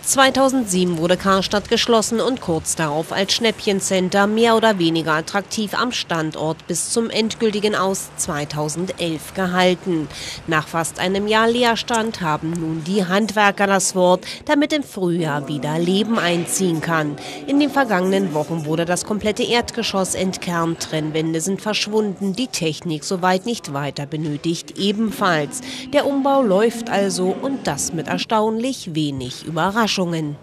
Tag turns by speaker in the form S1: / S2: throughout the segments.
S1: 2007 wurde Karstadt geschlossen und kurz darauf als Schnäppchencenter mehr oder weniger attraktiv am Standort bis zum endgültigen Aus 2011 gehalten. Nach fast einem Jahr Leerstand haben nun die Handwerker das Wort, damit im Frühjahr wieder Leben einziehen kann. In den vergangenen Wochen wurde das komplette Erdgeschoss entkernt, Trennwände sind verschwunden, die Technik soweit nicht weiter benötigt ebenfalls. Der Umbau läuft also und das mit erstaunlich wenig Überraschungen.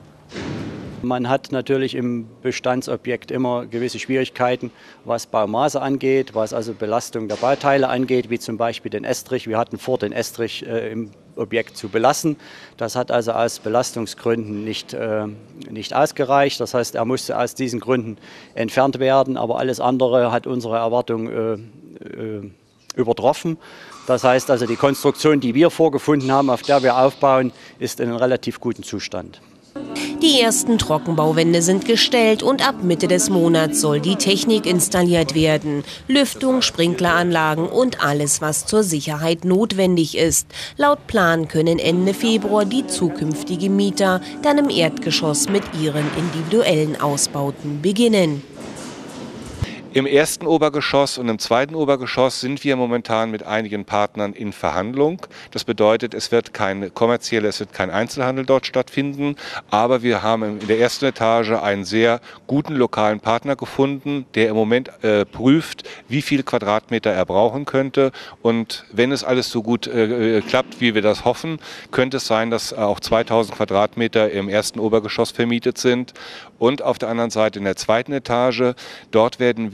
S2: Man hat natürlich im Bestandsobjekt immer gewisse Schwierigkeiten, was Baumaße angeht, was also Belastung der Bauteile angeht, wie zum Beispiel den Estrich. Wir hatten vor, den Estrich im Objekt zu belassen. Das hat also aus Belastungsgründen nicht ausgereicht. Das heißt, er musste aus diesen Gründen entfernt werden, aber alles andere hat unsere Erwartung übertroffen. Das heißt also, die Konstruktion, die wir vorgefunden haben, auf der wir aufbauen, ist in einem relativ guten Zustand.
S1: Die ersten Trockenbauwände sind gestellt und ab Mitte des Monats soll die Technik installiert werden. Lüftung, Sprinkleranlagen und alles, was zur Sicherheit notwendig ist. Laut Plan können Ende Februar die zukünftigen Mieter dann im Erdgeschoss mit ihren individuellen Ausbauten beginnen.
S3: Im ersten Obergeschoss und im zweiten Obergeschoss sind wir momentan mit einigen Partnern in Verhandlung. Das bedeutet, es wird kein Einzelhandel dort stattfinden. Aber wir haben in der ersten Etage einen sehr guten lokalen Partner gefunden, der im Moment prüft, wie viel Quadratmeter er brauchen könnte. Und wenn es alles so gut klappt, wie wir das hoffen, könnte es sein, dass auch 2000 Quadratmeter im ersten Obergeschoss vermietet sind. Und auf der anderen Seite in der zweiten Etage, dort stehen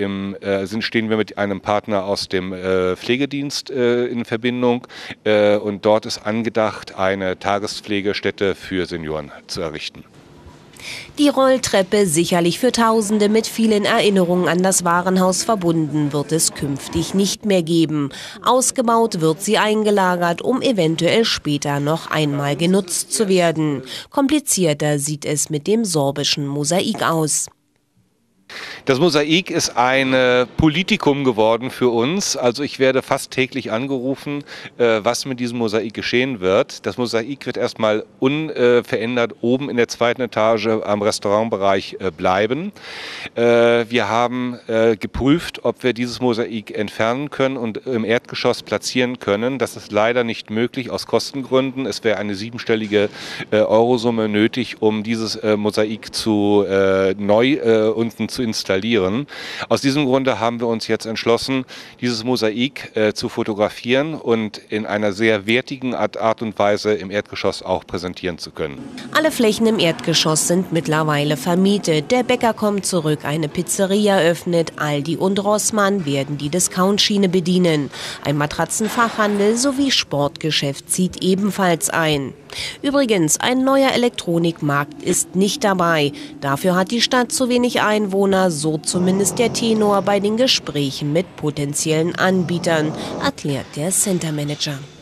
S3: wir mit einem Partner aus dem Pflegedienst in Verbindung. Und dort ist angedacht, eine Tagespflegestätte für Senioren zu errichten.
S1: Die Rolltreppe, sicherlich für Tausende mit vielen Erinnerungen an das Warenhaus verbunden, wird es künftig nicht mehr geben. Ausgebaut wird sie eingelagert, um eventuell später noch einmal genutzt zu werden. Komplizierter sieht es mit dem sorbischen Mosaik aus.
S3: Das Mosaik ist ein Politikum geworden für uns. Also ich werde fast täglich angerufen, was mit diesem Mosaik geschehen wird. Das Mosaik wird erstmal unverändert oben in der zweiten Etage am Restaurantbereich bleiben. Wir haben geprüft, ob wir dieses Mosaik entfernen können und im Erdgeschoss platzieren können. Das ist leider nicht möglich aus Kostengründen. Es wäre eine 7-stellige Eurosumme nötig, um dieses Mosaik neu unten zu installieren. Aus diesem Grunde haben wir uns jetzt entschlossen, dieses Mosaik zu fotografieren und in einer sehr wertigen Art und Weise im Erdgeschoss auch präsentieren zu können.
S1: Alle Flächen im Erdgeschoss sind mittlerweile vermietet. Der Bäcker kommt zurück, eine Pizzeria öffnet, Aldi und Rossmann werden die Discount-Schiene bedienen. Ein Matratzenfachhandel sowie Sportgeschäft zieht ebenfalls ein. Übrigens, ein neuer Elektronikmarkt ist nicht dabei. Dafür hat die Stadt zu wenig Einwohner, so zumindest der Tenor bei den Gesprächen mit potenziellen Anbietern, erklärt der Center Manager.